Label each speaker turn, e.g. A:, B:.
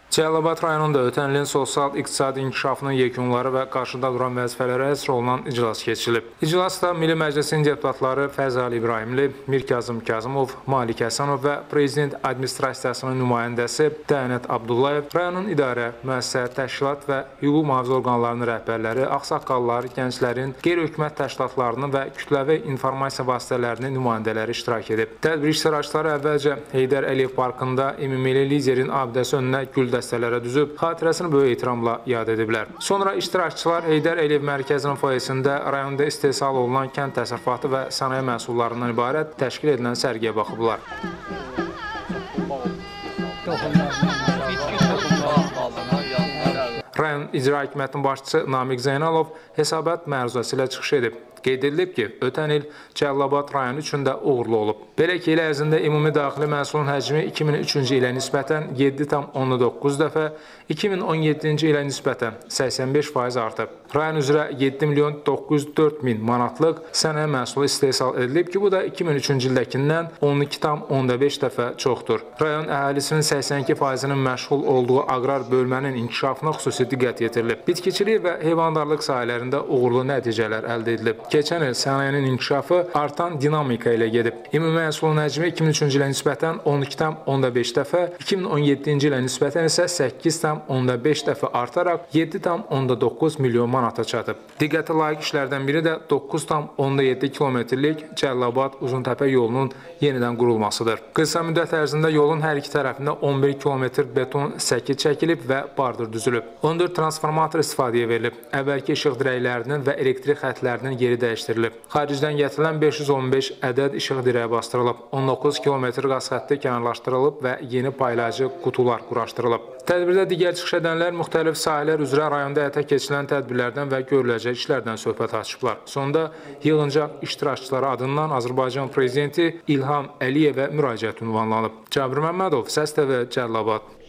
A: Cəlilabad rayonunda ötən ilin sosial-iqtisadi inkişafının yekunları və qarşıda duran vəzifələrə həsr olunan iclas keçirilib. İclasda Milli Məclisin deputatları Fəzal İbrahimli, Mirkazım Kazımov, Malik Həsənov və Prezident Administrasiyasının nümayəndəsi Dəyənət Abdullayev, rayonun idarə, müəssisə, təşkilat və hüquq mühafizə orqanlarının rəhbərləri, ağsaqqallar, gənclərin, qeyri-hökumət təşkilatlarının və kütləvi informasiya vasitələrinin nümayəndələri iştirak edib. Tədbir iştirakçıları əvvəlcə Heydər Əliyev Parkında ümummilli liderin abidəsi önünə gül dəstələrə düzüb, xatirəsini böyük ehtiramla yad ediblər. Sonra iştirakçılar Heydər Əliyev mərkəzinin foyesində rayonda istehsal olunan kənd təsərrüfatı və sənaye məhsullarından ibarət təşkil edilən sərgiyə baxıblar. Rayon İcra Hakimiyyətinin başçısı Namiq Zeynalov hesabat məruzəsi ilə çıxış edib. Qeyd edilib ki, ötən il Cəlilabad rayonu üçün də uğurlu olub. Belə ki, il ərzində ümumi daxili məhsulun həcmi 2003-cü ilə nisbətən 7,9 dəfə, 2017-ci ilə nisbətən 85% artıb. Rayon üzrə 7.904.000 manatlıq sənaye məhsulu istehsal edilib ki, bu da 2003-cü ildəkindən 12,5 dəfə çoxdur. Rayon əhalisinin 82%-nin məşğul olduğu aqrar bölmənin inkişafına xüsusi diqqət yetirilib. Bitkiçilik və heyvandarlıq sahələrində uğurlu nəticələr əldə edilib. Keçən il sənayenin inkişafı artan dinamika ilə gedib. Ümumi məhsulun həcmi 2003-cü ilə nisbətən 12,5 dəfə, 2017-ci ilə nisbətən isə 8,5 dəfə artaraq 7,9 milyon manata çatıb. Diqqətə layiq işlərdən biri də 9,7 kilometrlik Cəlilabad Uzuntəpə yolunun yenidən qurulmasıdır. Qısa müddət ərzində yolun hər iki tərəfində 11 kilometr beton səki çəkilib və bardır düzülüb. 14 transformator istifadəyə verilib. Əvvəlki işıq dirəklərinin və elektrik xətlərinin yeri dəyişdirilib. Xaricdən gətirilən 515 ədəd işıq dirəyi bastırılıb. 19 kilometr qaz xətti kənarlaşdırılıb və yeni paylayıcı qutular quraşdırılıb. Tədbirdə digər çıxış edənlər müxtəlif sahələr üzrə rayonda həyata keçirilən tədbirlərdən və görüləcək işlərdən söhbət açıblar. Sonda yığıncaq iştirakçıları adından Azərbaycan Prezidenti İlham Əliyevə müraciət ünvanlanıb. Cabir Məmmədov, Səs TV, Cəlilabad.